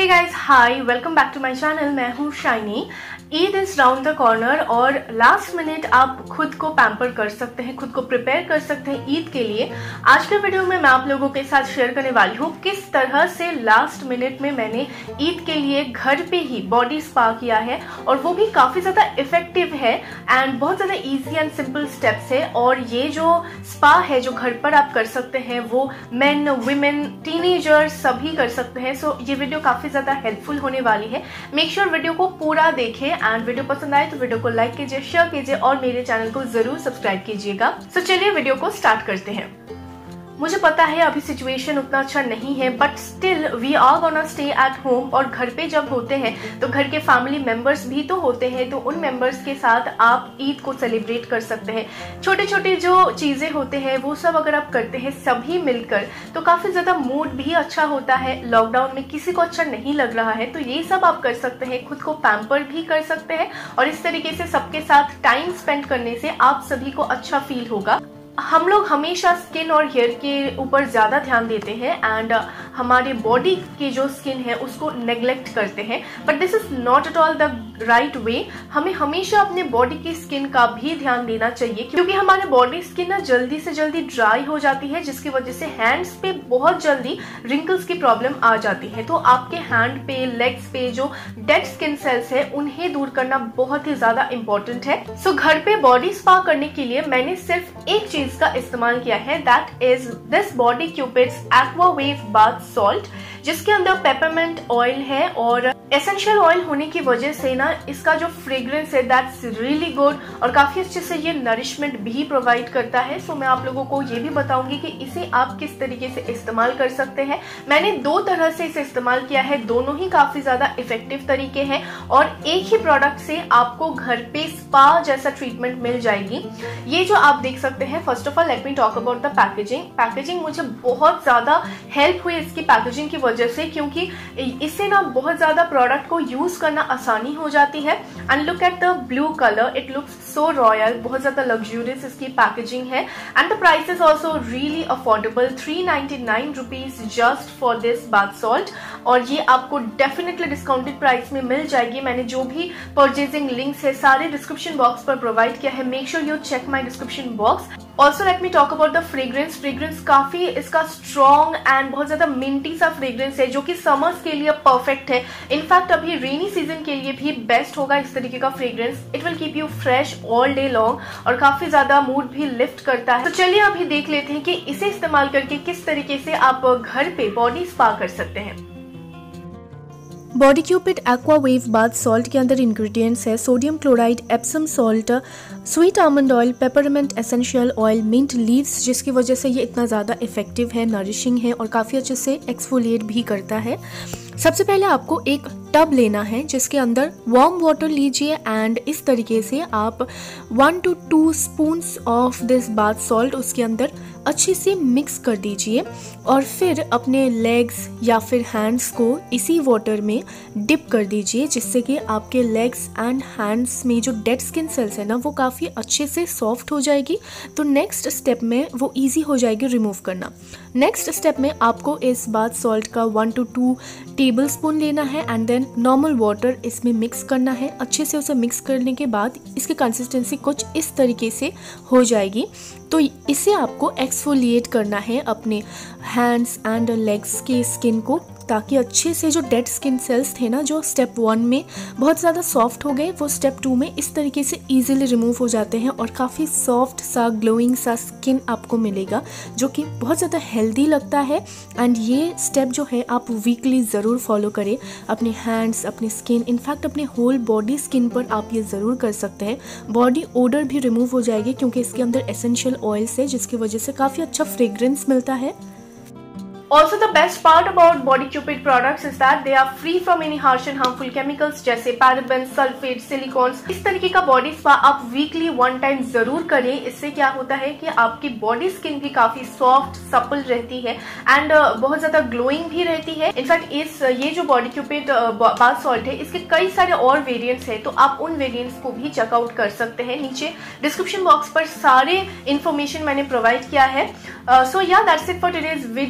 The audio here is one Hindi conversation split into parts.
Guys hi, welcome back to my channel. मैं हूँ Shiny. Eid is round the corner और लास्ट मिनट आप खुद को पैम्पर कर सकते हैं, खुद को प्रिपेयर कर सकते हैं ईद के लिए। आज के वीडियो में मैं आप लोगों के साथ शेयर करने वाली हूँ किस तरह से लास्ट मिनट में मैंने ईद के लिए घर पे ही बॉडी स्पा किया है, और वो भी काफी ज्यादा इफेक्टिव है एंड बहुत ज्यादा इजी एंड सिंपल स्टेप्स है। और ये जो स्पा है जो घर पर आप कर सकते हैं वो मेन, वुमेन, टीनेजर्स सभी कर सकते हैं। सो ये वीडियो काफी ज्यादा हेल्पफुल होने वाली है। मेक श्योर वीडियो को पूरा देखें एंड वीडियो पसंद आए तो वीडियो को लाइक कीजिए, शेयर कीजिए और मेरे चैनल को जरूर सब्सक्राइब कीजिएगा। सो चलिए वीडियो को स्टार्ट करते हैं। मुझे पता है अभी सिचुएशन उतना अच्छा नहीं है, but still we are gonna stay at home. और घर पे जब होते हैं तो घर के फैमिली मेंबर्स भी तो होते हैं, तो उन मेंबर्स के साथ आप ईद को सेलिब्रेट कर सकते हैं। छोटे छोटे जो चीजें होते हैं वो सब अगर आप करते हैं सभी मिलकर तो काफी ज्यादा मूड भी अच्छा होता है। लॉकडाउन में किसी को अच्छा नहीं लग रहा है तो ये सब आप कर सकते हैं, खुद को पैम्पर भी कर सकते हैं और इस तरीके से सबके साथ टाइम स्पेंड करने से आप सभी को अच्छा फील होगा। हम लोग हमेशा स्किन और हेयर के ऊपर ज्यादा ध्यान देते हैं एंड हमारे बॉडी की जो स्किन है उसको नेग्लेक्ट करते हैं, but this is not at all the right way. हमें हमेशा अपने बॉडी की स्किन का भी ध्यान देना चाहिए, क्योंकि हमारे बॉडी स्किन ना जल्दी से जल्दी ड्राई हो जाती है, जिसकी वजह से हैंड्स पे बहुत जल्दी रिंकल्स की प्रॉब्लम आ जाती है। तो आपके हैंड पे, लेग्स पे जो डेड स्किन सेल्स है उन्हें दूर करना बहुत ही ज्यादा इंपॉर्टेंट है। सो घर पे बॉडी स्पा करने के लिए मैंने सिर्फ एक चीज का इस्तेमाल किया है, that is this body cupids aqua wave bath salt, जिसके अंदर पेपरमेंट ऑयल है और एसेंशियल ऑयल होने की वजह से ना इसका जो फ्रेग्रेंस है दैट्स रियली गुड और काफी अच्छे से ये नरिशमेंट भी प्रोवाइड करता है। सो मैं आप लोगों को ये भी बताऊंगी कि इसे आप किस तरीके से इस्तेमाल कर सकते हैं। मैंने दो तरह से इसे इस्तेमाल किया है, दोनों ही काफी ज्यादा इफेक्टिव तरीके हैं और एक ही प्रोडक्ट से आपको घर पे स्पा जैसा ट्रीटमेंट मिल जाएगी। ये जो आप देख सकते हैं, first of all let me talk about the packaging मुझे बहुत ज्यादा हेल्प हुई इसकी पैकेजिंग की वजह से, क्योंकि इससे ना बहुत ज्यादा प्रोडक्ट को यूज करना आसानी हो जाती है। And look at the blue colour, it looks so royal, बहुत ज्यादा लग्जूरियस इसकी पैकेजिंग है and the price is also really affordable, 399 rupees just for this bath salt. और ये आपको डेफिनेटली डिस्काउंटेड प्राइस में मिल जाएगी। मैंने जो भी परचेजिंग लिंक्स है सारे डिस्क्रिप्शन बॉक्स पर प्रोवाइड किया है, make sure you check my description box. Also let me talk about the fragrance काफी इसका स्ट्रॉन्ग एंड बहुत ज्यादा मिंटी सा फ्रेग्रेंस है जो कि समर्स के लिए परफेक्ट है। इनफैक्ट अभी रेनी सीजन के लिए भी बेस्ट होगा इस तरीके का fragrance. It will keep you fresh all day long और काफी ज्यादा मूड भी लिफ्ट करता है। तो चलिए अभी देख लेते हैं कि इसे इस्तेमाल करके किस तरीके से आप घर पे बॉडी स्पा कर सकते हैं। Body cupid aqua wave bath salt के अंदर इंग्रेडिएंट्स है sodium chloride, epsom salt, sweet almond oil, peppermint essential oil, mint leaves, जिसकी वजह से ये इतना ज़्यादा इफेक्टिव है, नरिशिंग है और काफ़ी अच्छे से एक्सफोलिएट भी करता है। सबसे पहले आपको एक टब लेना है जिसके अंदर वार्म वाटर लीजिए एंड इस तरीके से आप 1 to 2 spoons of this bath salt उसके अंदर अच्छे से मिक्स कर दीजिए और फिर अपने लेग्स या फिर हैंड्स को इसी वाटर में डिप कर दीजिए, जिससे कि आपके लेग्स एंड हैंड्स में जो डेड स्किन सेल्स है ना वो काफ़ी अच्छे से सॉफ्ट हो जाएगी। तो नेक्स्ट स्टेप में वो इजी हो जाएगी रिमूव करना। नेक्स्ट स्टेप में आपको इस बाथ सॉल्ट का 1 to 2 टेबल स्पून लेना है एंड देन नॉर्मल वाटर इसमें मिक्स करना है। अच्छे से उसे मिक्स करने के बाद इसकी कंसिस्टेंसी कुछ इस तरीके से हो जाएगी। तो इसे आपको एक्सफोलिएट करना है अपने हैंड्स एंड लेग्स के स्किन को, ताकि अच्छे से जो डेड स्किन सेल्स थे ना जो स्टेप 1 में बहुत ज़्यादा सॉफ्ट हो गए, वो स्टेप 2 में इस तरीके से इजीली रिमूव हो जाते हैं और काफ़ी सॉफ्ट सा ग्लोइंग सा स्किन आपको मिलेगा, जो कि बहुत ज़्यादा हेल्दी लगता है। एंड ये स्टेप जो है आप वीकली ज़रूर फॉलो करें अपने हैंड्स, अपनी स्किन, इनफैक्ट अपने होल बॉडी स्किन पर आप ये ज़रूर कर सकते हैं। बॉडी ओडर भी रिमूव हो जाएगी क्योंकि इसके अंदर एसेंशियल ऑयल्स है, जिसकी वजह से काफ़ी अच्छा फ्रेग्रेंस मिलता है। Also, the best part about Body Cupid products is that they are free from any harsh and harmful chemicals जैसे parabens, sulfates, silicones। इस तरीके का बॉडी स्पा आप वीकली 1 टाइम जरूर करें। इससे क्या होता है कि आपकी बॉडी स्किन भी काफी सॉफ्ट, सपल रहती है एंड बहुत ज्यादा ग्लोइंग भी रहती है। इनफैक्ट ये जो बॉडी क्यूपिड बाथ सॉल्ट है इसके कई सारे और वेरिएंट्स है, तो आप उन वेरिएंट्स को भी चेकआउट कर सकते हैं। नीचे डिस्क्रिप्शन बॉक्स पर सारे इन्फॉर्मेशन मैंने प्रोवाइड किया है। So yeah that's it for today's video. Eid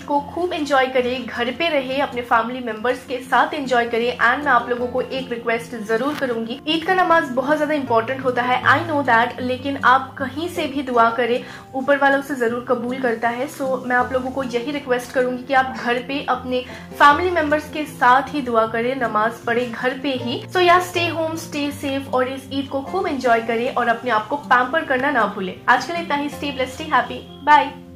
Eid को खूब एंजॉय करे, घर पे रहे, अपने फैमिली मेंबर्स के साथ एंजॉय करे। एंड मैं आप लोगों को एक रिक्वेस्ट जरूर करूंगी, ईद का नमाज बहुत ज्यादा इंपॉर्टेंट होता है, आई नो दैट, लेकिन आप कहीं से भी दुआ करें, ऊपर वाला उसे जरूर कबूल करता है। सो मैं आप लोगों को यही रिक्वेस्ट करूंगी कि आप घर पे अपने फैमिली मेंबर्स के साथ ही दुआ करें, नमाज पढ़े घर पे ही। सो या स्टे होम, स्टे सेफ और इस ईद को खूब एंजॉय करें और अपने आप को पैम्पर करना ना भूलें। आज के लिए इतना ही। Stay blessed, stay happy, bye.